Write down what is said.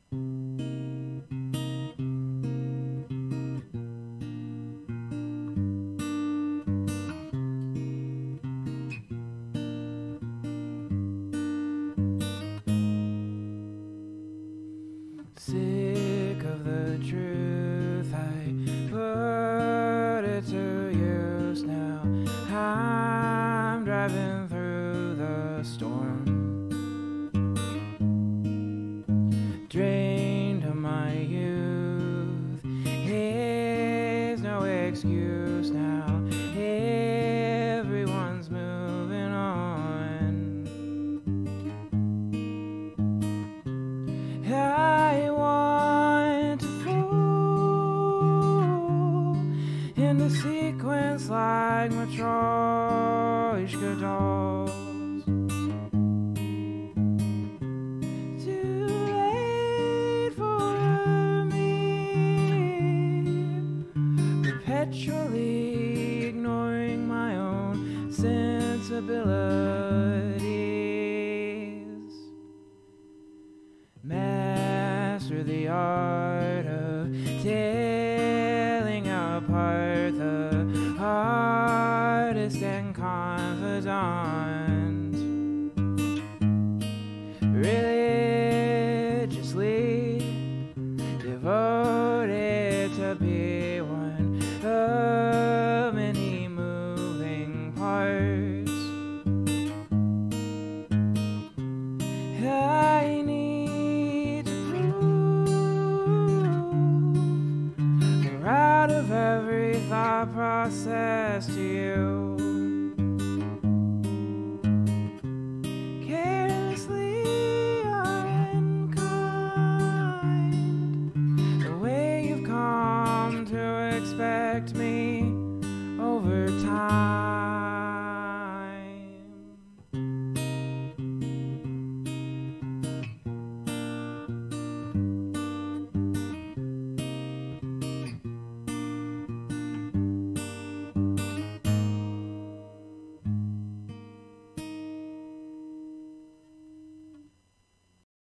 Sick of the truth, I put it to use now. I'm driving through the storm, drained of my youth. Here's no excuse now. Everyone's moving on. I want to fall in the sequence like Matryoshka dolls. Too late for me, perpetually ignoring my own sensibilities. Master the art of tearing apart the artist and confidant, religiously devoted to be one of many moving parts. I need to prove the route of every thought process to you. Carelessly unkind, the way you've come to expect me over time.